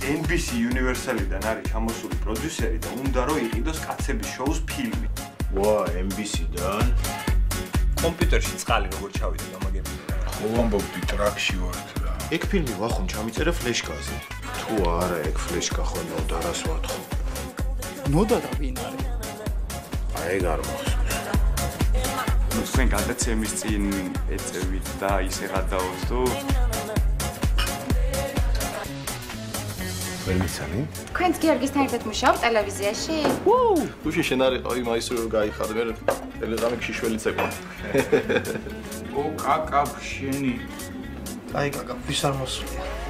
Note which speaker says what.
Speaker 1: NBC Universal-დან არის ჩამოსული პროდიუსერი და უნდა რომ იყიდოს კაცების შოუს ფილმი.
Speaker 2: ვა, NBC-დან?
Speaker 1: კომპიუტერში წყალი როგორ ჩავიდა გამაგებია.
Speaker 2: ხო ამბობდი ტრაქში ვართ რა.
Speaker 3: ეგ ფილმი ვახუნ ჩამიწერე ფლეშკაზე.
Speaker 2: თუ არა, ეგ ფლეშკა ხო ნოდარას ვათხო.
Speaker 4: ნოდა და ვინ არის?
Speaker 2: აი არ მახსოვს.
Speaker 5: თქვენ გადაცემის წინ ეწევით და ისე გადავალთ თუ
Speaker 2: ვერმიცანი?
Speaker 6: თქვენც გიორგისთან ერთად მუშაობ ტელევიზიაში?
Speaker 7: უშე შენ არის აი მაისური რომ გაიხადე ტელეგრამში შველი წეკვა.
Speaker 2: ო კაკა შენი.
Speaker 3: აი კაკა ვის არ მოსვლია?